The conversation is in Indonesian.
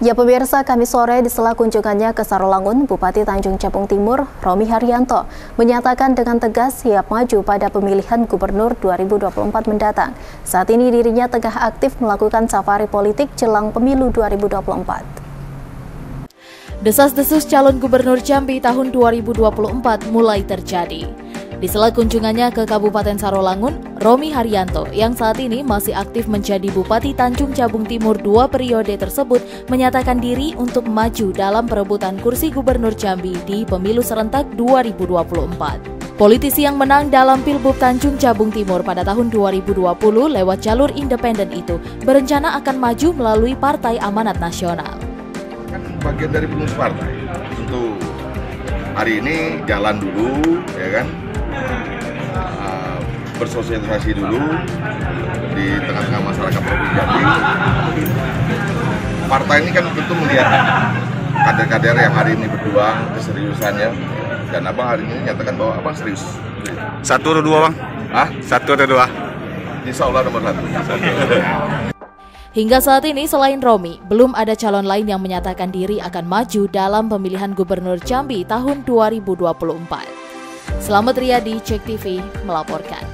Ya pemirsa, Kamis sore di sela kunjungannya ke Sarolangun, Bupati Tanjung Jabung Timur, Romi Haryanto, menyatakan dengan tegas siap maju pada pemilihan Gubernur 2024 mendatang. Saat ini dirinya tengah aktif melakukan safari politik jelang pemilu 2024. Desas-desus calon Gubernur Jambi tahun 2024 mulai terjadi. Di sela kunjungannya ke Kabupaten Sarolangun, Romi Haryanto yang saat ini masih aktif menjadi Bupati Tanjung Jabung Timur 2 periode tersebut menyatakan diri untuk maju dalam perebutan kursi Gubernur Jambi di pemilu serentak 2024. Politisi yang menang dalam Pilbub Tanjung Jabung Timur pada tahun 2020 lewat jalur independen itu berencana akan maju melalui Partai Amanat Nasional. Kan bagian dari pengurus partai, tentu hari ini jalan dulu, ya kan? Bersosialisasi dulu di tengah-tengah masyarakat Provinsi Jambi. Partai ini kan tentu melihat kader-kader yang hari ini berjuang, keseriusannya, dan abang hari ini nyatakan bahwa abang serius. 1 atau 2 bang? Hah? 1 atau 2? Insya Allah nomor 1. Hingga saat ini selain Romi, belum ada calon lain yang menyatakan diri akan maju dalam pemilihan Gubernur Jambi tahun 2024. Selamat Riyadi, Cek TV melaporkan.